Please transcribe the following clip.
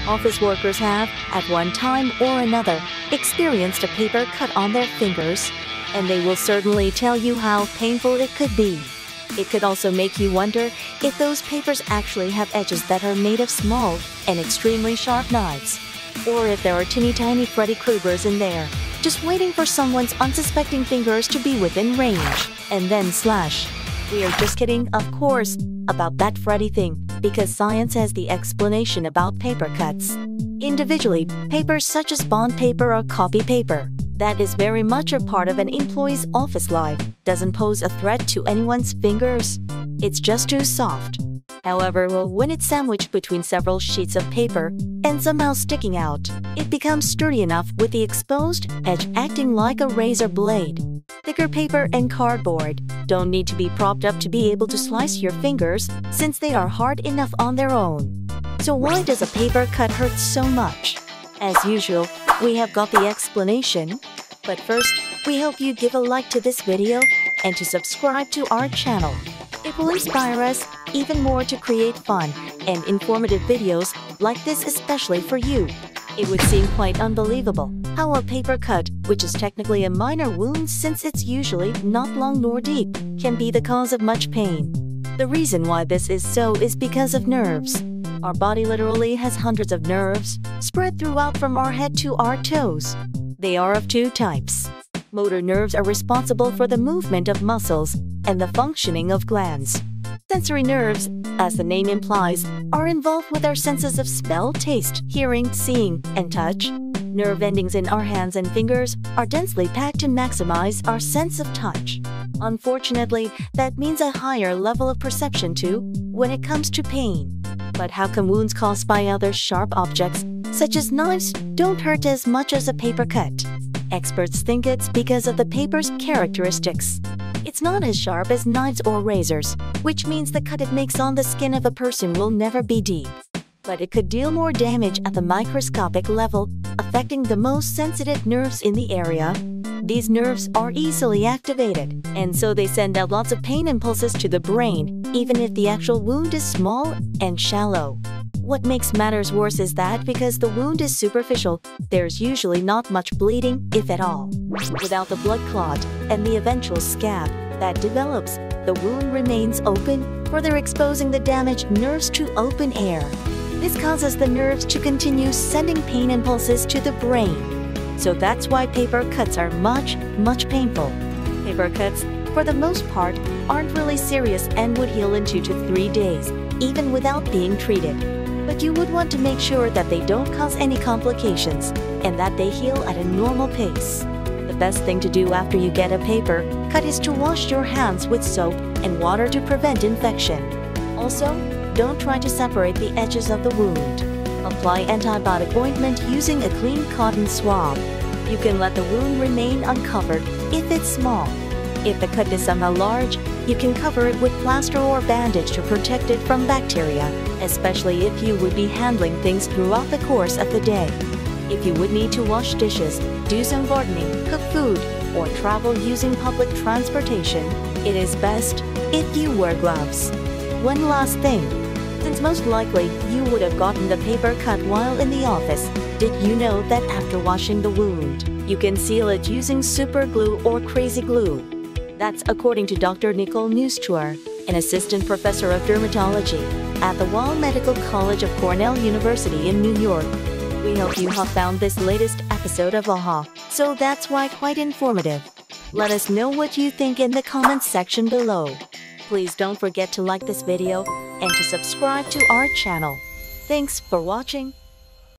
Office workers have, at one time or another, experienced a paper cut on their fingers, and they will certainly tell you how painful it could be. It could also make you wonder if those papers actually have edges that are made of small and extremely sharp knives, or if there are teeny-tiny Freddy Kruegers in there, just waiting for someone's unsuspecting fingers to be within range, and then slash. We are just kidding, of course, about that Freddy thing, because science has the explanation about paper cuts. Individually, papers such as bond paper or copy paper, that is very much a part of an employee's office life, doesn't pose a threat to anyone's fingers. It's just too soft. However, when it's sandwiched between several sheets of paper and somehow sticking out, it becomes sturdy enough with the exposed edge acting like a razor blade. Thicker paper and cardboard don't need to be propped up to be able to slice your fingers, since they are hard enough on their own. So why does a paper cut hurt so much? As usual, we have got the explanation. But first, we hope you give a like to this video and to subscribe to our channel. It will inspire us even more to create fun and informative videos like this, especially for you. It would seem quite unbelievable how a paper cut, which is technically a minor wound since it's usually not long nor deep, can be the cause of much pain. The reason why this is so is because of nerves. Our body literally has hundreds of nerves spread throughout from our head to our toes. They are of two types. Motor nerves are responsible for the movement of muscles and the functioning of glands. Sensory nerves, as the name implies, are involved with our senses of smell, taste, hearing, seeing, and touch. Nerve endings in our hands and fingers are densely packed to maximize our sense of touch. Unfortunately, that means a higher level of perception too when it comes to pain. But how come wounds caused by other sharp objects, such as knives, don't hurt as much as a paper cut? Experts think it's because of the paper's characteristics. It's not as sharp as knives or razors, which means the cut it makes on the skin of a person will never be deep. But it could deal more damage at the microscopic level, affecting the most sensitive nerves in the area. These nerves are easily activated, and so they send out lots of pain impulses to the brain, even if the actual wound is small and shallow. What makes matters worse is that because the wound is superficial, there's usually not much bleeding, if at all. Without the blood clot and the eventual scab that develops, the wound remains open, further exposing the damaged nerves to open air. This causes the nerves to continue sending pain impulses to the brain. So that's why paper cuts are much painful. Paper cuts, for the most part, aren't really serious and would heal in 2 to 3 days, even without being treated. But you would want to make sure that they don't cause any complications and that they heal at a normal pace. The best thing to do after you get a paper cut is to wash your hands with soap and water to prevent infection. Also, don't try to separate the edges of the wound. Apply antibiotic ointment using a clean cotton swab. You can let the wound remain uncovered if it's small. If the cut is somehow large, you can cover it with plaster or bandage to protect it from bacteria, especially if you would be handling things throughout the course of the day. If you would need to wash dishes, do some gardening, cook food, or travel using public transportation, it is best if you wear gloves. One last thing. Since most likely you would have gotten the paper cut while in the office, did you know that after washing the wound, you can seal it using super glue or crazy glue? That's according to Dr. Nicole Neustruer, an assistant professor of dermatology at the Weill Medical College of Cornell University in New York. We hope you have found this latest episode of AHA, so that's why quite informative. Let us know what you think in the comments section below. Please don't forget to like this video and to subscribe to our channel. Thanks for watching.